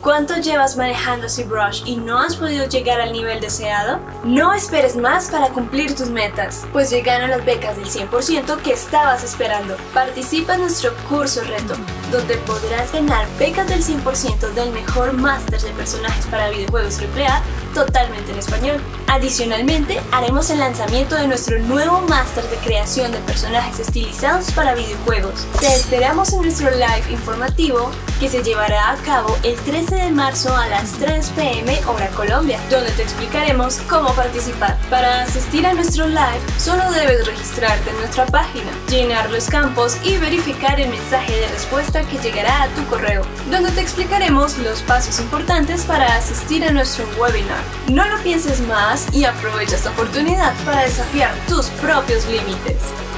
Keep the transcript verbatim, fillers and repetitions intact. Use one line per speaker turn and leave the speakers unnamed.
¿Cuánto llevas manejando ZBrush y no has podido llegar al nivel deseado? No esperes más para cumplir tus metas, pues llegaron las becas del cien por ciento que estabas esperando. Participa en nuestro curso reto, donde podrás ganar becas del cien por ciento del mejor máster de personajes para videojuegos triple A totalmente en español. Adicionalmente, haremos el lanzamiento de nuestro nuevo máster de creación de personajes estilizados para videojuegos. Te esperamos en nuestro live informativo que se llevará a cabo el trece de marzo a las tres pe eme hora Colombia, donde te explicaremos cómo participar. Para asistir a nuestro live, solo debes registrarte en nuestra página, llenar los campos y verificar el mensaje de respuesta que llegará a tu correo, donde te explicaremos los pasos importantes para asistir a nuestro webinar. No lo pienses más y aprovecha esta oportunidad para desafiar tus propios límites.